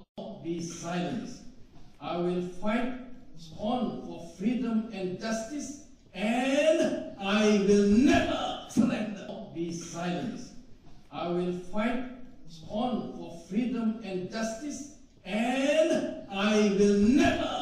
be silenced. I will fight on for freedom and justice, and I will never surrender. Be silenced. I will fight on for freedom and justice, and I will never